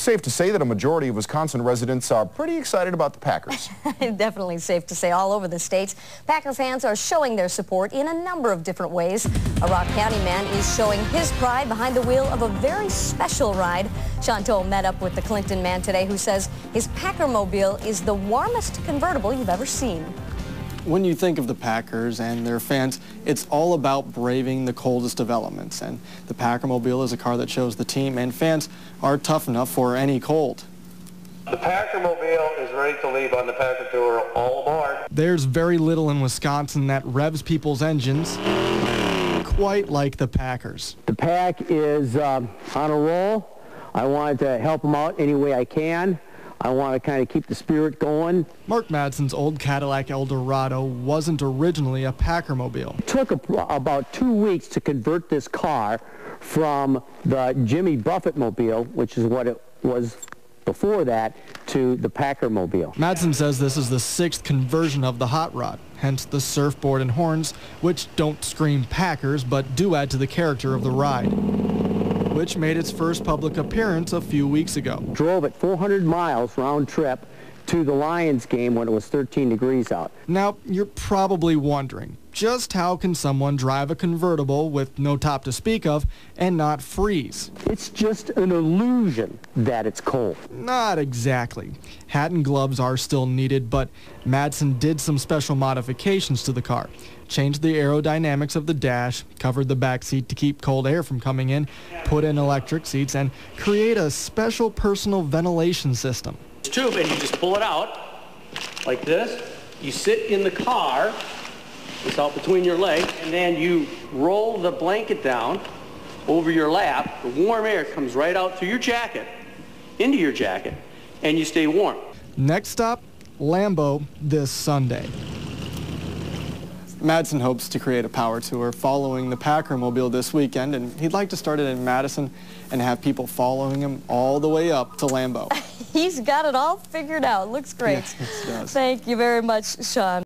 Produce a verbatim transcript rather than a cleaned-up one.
safe to say that a majority of Wisconsin residents are pretty excited about the Packers. Definitely safe to say all over the state. Packer fans are showing their support in a number of different ways. A Rock County man is showing his pride behind the wheel of a very special ride. Chantal met up with the Clinton man today who says his Packer-mobile is the warmest convertible you've ever seen. When you think of the Packers and their fans, it's all about braving the coldest of elements. And the Packer-mobile is a car that shows the team and fans are tough enough for any cold. The Packer-mobile is ready to leave on the Packer Tour. All aboard. There's very little in Wisconsin that revs people's engines quite like the Packers. The Pack is um, on a roll. I wanted to help them out any way I can. I want to kind of keep the spirit going. Mark Madson's old Cadillac Eldorado wasn't originally a Packer-mobile. It took a, about two weeks to convert this car from the Jimmy Buffett mobile, which is what it was before that, to the Packer-mobile. Madson says this is the sixth conversion of the hot rod, hence the surfboard and horns, which don't scream Packers but do add to the character of the ride, which made its first public appearance a few weeks ago. Drove it four hundred miles round trip to the Lions game when it was thirteen degrees out. Now, you're probably wondering, just how can someone drive a convertible with no top to speak of and not freeze? It's just an illusion that it's cold. Not exactly. Hat and gloves are still needed, but Madson did some special modifications to the car. Changed the aerodynamics of the dash, covered the back seat to keep cold air from coming in, put in electric seats, and create a special personal ventilation system. Tube, and you just pull it out like this. You sit in the car, it's out between your legs, and then you roll the blanket down over your lap. The warm air comes right out through your jacket, into your jacket, and you stay warm. Next stop, Lambeau this Sunday. Madson hopes to create a power tour following the Packer-mobile this weekend, and he'd like to start it in Madison and have people following him all the way up to Lambeau. He's got it all figured out. Looks great. Yes, it does. Thank you very much, Sean.